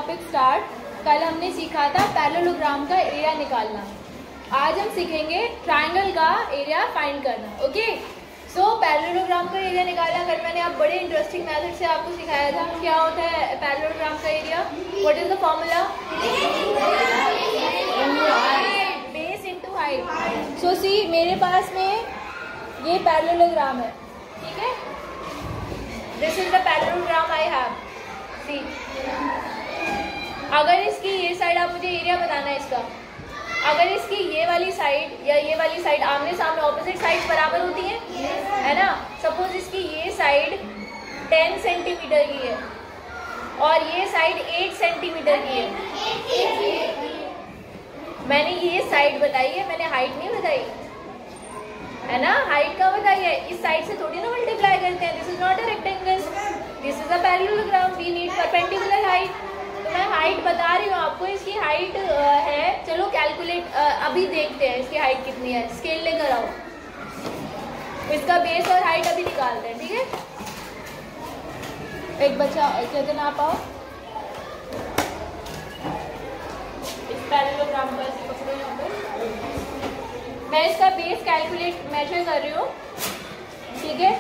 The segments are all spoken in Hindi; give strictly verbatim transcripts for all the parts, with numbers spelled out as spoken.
Topic start. कल हमने सीखा था पैरेललोग्राम का एरिया निकालना। आज हम सीखेंगे ट्रायंगल का एरिया फाइंड करना। ओके, सो पैरेललोग्राम का एरिया निकालना कल मैंने आप बड़े इंटरेस्टिंग मेथड से आपको सिखाया था। क्या होता है पैरेललोग्राम का area? What is the formula? Base into height. So see, मेरे पास में ये पैरेललोग्राम है, ठीक है। This is the parallelogram I have. See, अगर इसकी ये साइड, आप मुझे एरिया बताना है इसका, अगर इसकी ये वाली साइड या ये वाली साइड आमने सामने ऑपोजिट साइड बराबर होती है, है ना। सपोज इसकी ये साइड टेन सेंटीमीटर की है और ये साइड एट सेंटीमीटर की है। मैंने ये साइड बताई है, मैंने हाइट नहीं बताई, है ना। हाइट का बताई है, इस साइड से थोड़ी ना मल्टीप्लाई करते हैं। This is not a rectangle, this is a parallelogram, we need perpendicular height. तो मैं हाइट बता रही हूँ आपको, इसकी हाइट है, चलो कैलकुलेट अभी देखते हैं इसकी हाइट कितनी है। स्केल लेकर आओ, इसका बेस और हाइट अभी निकालते हैं, ठीक है। एक बच्चा चेतन आप आओ, इस पैरेललोग्राम को ऐसे पकड़ो यहाँ पर। मैं इसका बेस कैलकुलेट मेजर कर रही हूँ, ठीक है।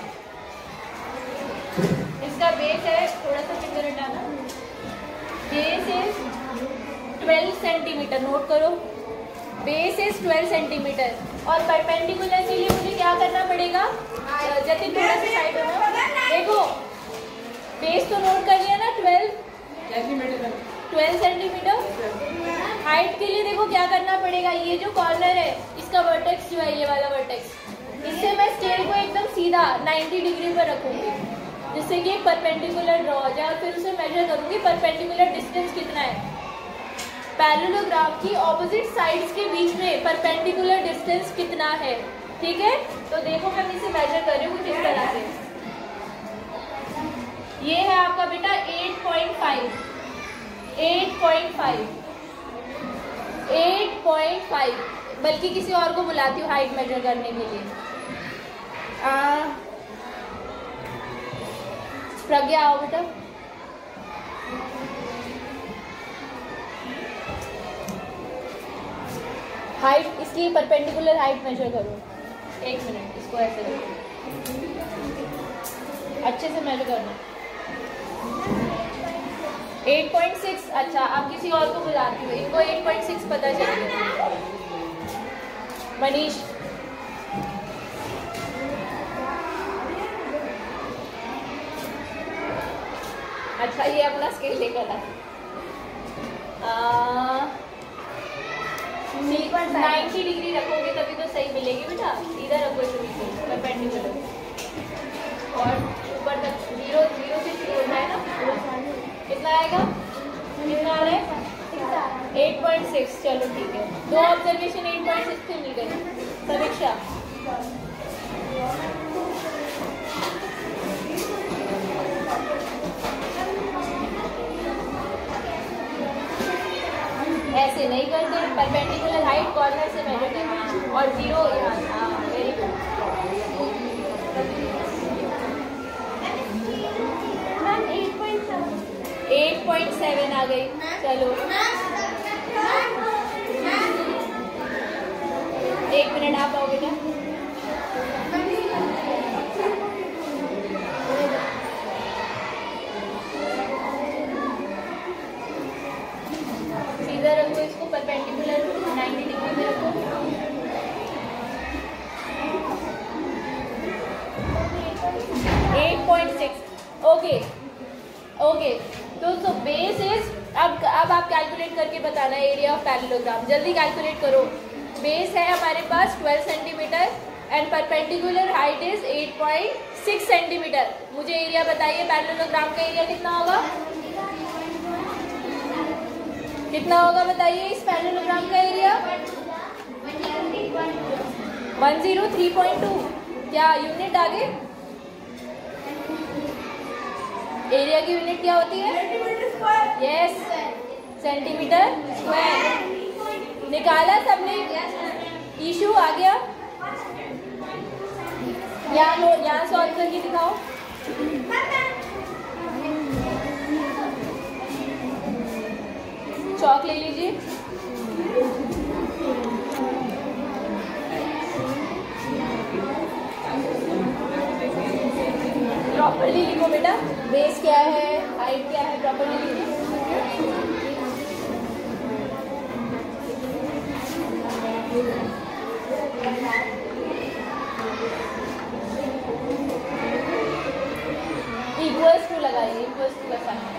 इसका बेस है, थोड़ा सा फिंगर हटाना, base is twelve centimetre, note करो। बेस इज ट्वेल्व सेंटीमीटर और परपेंडिकुलर के लिए मुझे क्या करना पड़ेगा? जतिन थोड़ा सा साइड हो, देखो बेस तो नोट कर लिया ना, ट्वेल्व ट्वेल्व सेंटीमीटर। हाइट के लिए देखो क्या करना पड़ेगा, ये जो कॉर्नर है इसका वर्टेक्स जो है, ये वाला वर्टेक्स, इससे मैं स्केल को एकदम सीधा नाइन्टी डिग्री पर रखूंगी, जिससे कि एक परपेंडिकुलर ड्रॉ हो जाए और फिर उसे मेजर करूंगी परपेंडिकुलर डिस्टेंस कितना है। पैरेललोग्राम की ऑपोजिट साइड्स के बीच में परपेंडिकुलर डिस्टेंस कितना है, ठीक है। तो देखो मैं इसे मेजर कर रही हूँ कुछ इस तरह से। ये है आपका बेटा eight point five, eight point five, eight point five. बल्कि किसी और को बुलाती हूँ हाइट मेजर करने के लिए। आ, प्रज्ञा आओ बेटा। हाइट, इसकी परपेंडिकुलर हाइट मेजर करो। एक मिनट, इसको ऐसे रखो, अच्छे से मेजर करना। Eight point six. अच्छा, आप किसी और को बुलाती हो, इनको एट पॉइंट सिक्स पता चल गया। मनीष, अच्छा ये अपना स्केल लेकर आए। नाइन्टी डिग्री रखोगे तभी तो सही मिलेगी बेटा। इधर रखो इसे परपेंडिकुलर और ऊपर तक जीरो, जीरो से शुरू होता है ना। कितना आएगा? कितना आ रहा है? Eight point six. चलो ठीक है, दो ऑब्जर्वेशन एट पॉइंट सिक्स से मिल गई। समीक्षा, ऐसे नहीं करते, परपेंडिकुलर हाइट कॉर्नर से मेजर करना और जीरो यहाँ। हाँ, very good. Ma'am eight point seven, eight point seven आ गई। चलो एक मिनट, आप आओ बेटा। सीधा रखो इसको, परपेंडिकुलर नाइन्टी डिग्री में रखो। Eight point six. Okay okay, तो सो बेस इज, अब अब आप कैलकुलेट करके बताना एरिया ऑफ पैरेललोग्राम। जल्दी कैलकुलेट करो। बेस है हमारे पास twelve centimetre and perpendicular height is eight point six centimetre. मुझे एरिया बताइए, पैरेललोग्राम का एरिया कितना होगा? कितना होगा बताइए इस पैरेललोग्राम का area? One zero three point two. क्या यूनिट आगे? एरिया की यूनिट क्या होती है? Yes, centimetre square. निकाला सबने? इशू आ गया? यहाँ यहाँ सॉल्व करके दिखाओ। लिखो बेटा, बेस क्या है, हाइट क्या है, प्रॉपर्टी लिखो। इक्वल्स टू लगाइए, इक्वल्स टू का साइन।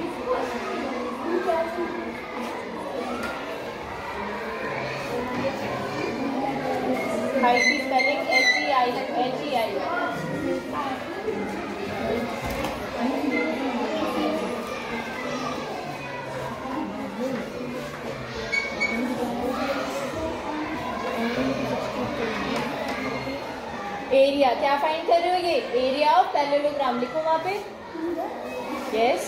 हाइट की spelling H E I, H E I. Area क्या फाइंड कर रहे हो, ये एरिया ऑफ पैरेललोग्राम लिखो वहां पे। यस,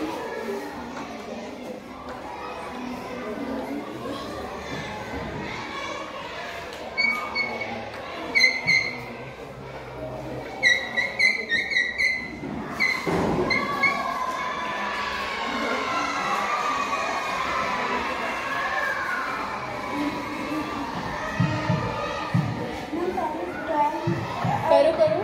करो करो।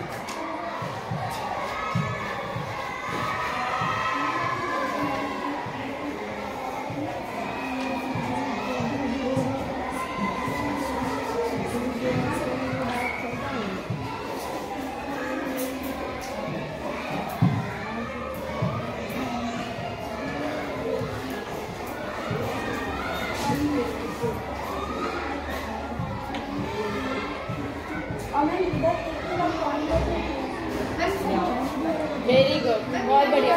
वेरी गुड, बहुत बढ़िया,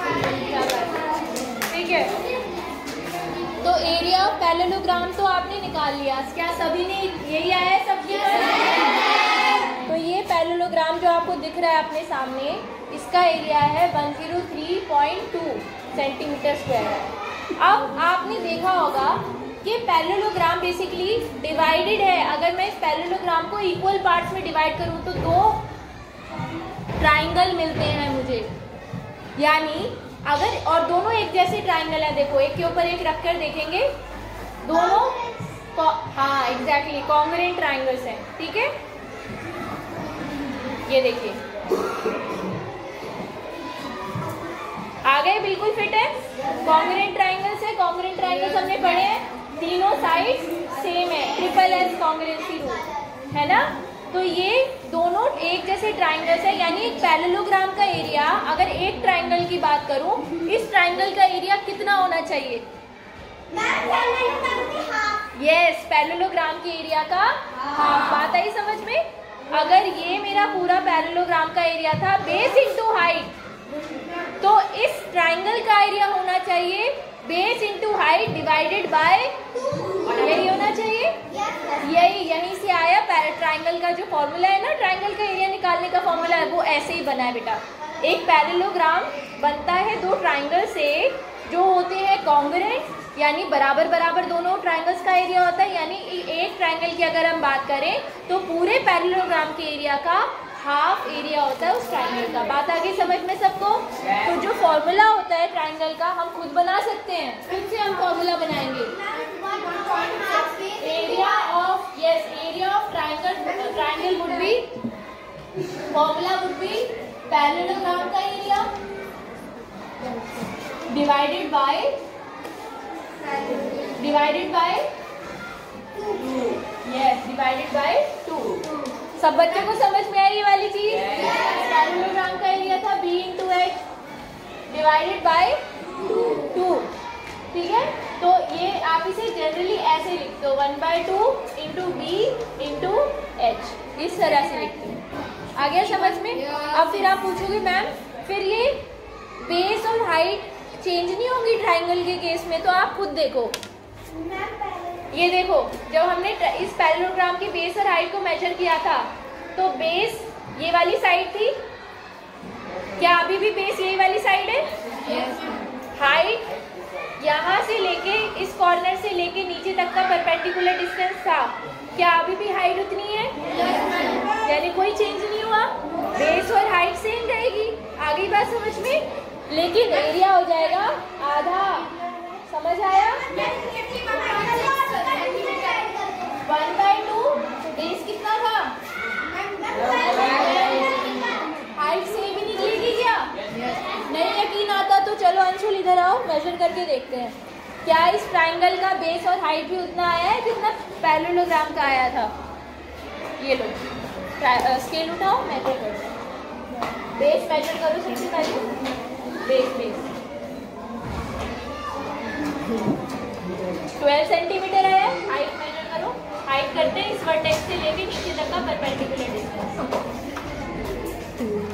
ठीक है। तो एरिया ऑफ पैरेललोग्राम तो आपने निकाल लिया, क्या सभी ने यही आया है सबके? तो ये पैरेललोग्राम जो आपको दिख रहा है अपने सामने, इसका एरिया है one zero three point two centimetre square. अब आपने देखा होगा कि पैरेललोग्राम बेसिकली डिवाइडेड है। अगर मैं इस पैरेललोग्राम को इक्वल पार्ट्स में डिवाइड करूं तो दो ट्राइंगल मिलते हैं मुझे, यानी अगर, और दोनों एक जैसे ट्राइंगल है, देखो एक के ऊपर एक रखकर देखेंगे, दोनों हाँ एग्जैक्टली कॉन्ग्रुएंट ट्राइंगल्स हैं, ठीक है। ये देखिए आ गए, बिल्कुल फिट है, कॉन्ग्रुएंट ट्राइंगल्स है। कॉन्ग्रुएंट ट्राइंगल्स हमने पढ़े हैं, तीनों साइड सेम है, ट्रिपल एस कॉन्ग्रुएंसी रूल है ना। तो ये दोनों एक जैसे ट्राइंगल्स है, यानी एक पैरेललोग्राम का एरिया, अगर एक ट्राइंगल की बात करूं, इस ट्राइंगल का एरिया कितना होना चाहिए? यस, पैरेललोग्राम के एरिया का हाफ। बात आई समझ में? अगर ये मेरा पूरा पैरेललोग्राम का एरिया था बेस इंटू हाइट, तो इस ट्राइंगल का एरिया होना चाहिए base into height divided by, यही होना चाहिए। यही यहीं से आया ट्राइंगल का जो फॉर्मूला है ना, ट्राइंगल का एरिया निकालने का फॉर्मूला है, वो ऐसे ही बना है बेटा। एक पैरेललोग्राम बनता है दो ट्राइंगल से जो होते हैं कॉन्ग्रुएंट, यानी बराबर बराबर दोनों ट्राइंगल्स का एरिया होता है। यानी एक ट्राइंगल की अगर हम बात करें तो पूरे पैरेललोग्राम के एरिया का हाफ एरिया होता है उस ट्राइंगल का। बात आ गई समझ में सबको? तो जो फॉर्मूला होता है ट्राइंगल का हम खुद बना सकते हैं, खुद से हम फॉर्मूला बनाएंगे। Area of, yes, area of triangle, triangle would be, formula would be parallelogram का area divided by, divided by yes divided by two. सब बच्चों को समझ में आई ये वाली चीज? पैरेललोग्राम का एरिया था B into H divided by two, ठीक है। तो ये आप इसे जनरली ऐसे लिखते हो, one by two into B into H, इस तरह से लिखते हो। आ गया समझ में? अब फिर आप पूछोगे मैम फिर ये बेस और हाइट चेंज नहीं होगी ट्राइंगल के केस में? तो आप खुद देखो, ये देखो जब हमने इस पैरेललोग्राम की बेस और हाइट को मेजर किया था तो बेस ये वाली साइड थी, क्या अभी भी बेस यही वाली साइड है? yes. हाइट यहाँ से लेके इस कॉर्नर से लेके नीचे तक का परपेंडिकुलर डिस्टेंस था, क्या अभी भी हाइट उतनी है? yes. यानी कोई चेंज नहीं हुआ, बेस और हाइट सेम रहेगी। आ गई बात समझ में? लेकिन एरिया हो जाएगा आधा, समझ आया? वन बाई टू, बेस कितना था? हाइट सेम ही निकलेगी क्या? के देखते हैं। क्या इस ट्राइंगल का बेस और हाइट भी उतना आया है जितना पैरेललोग्राम का आया था? ये लो स्केल उठाओ, मेजर करो, बेस मेजर करो सबसे पहले, बेस बेस ट्वेल्व सेंटीमीटर है। हाइट मेजर करो, हाइट करते हैं इस वर्टेक्स से लेके नीचे तक का परपेंडिकुलर डिस्टेंस।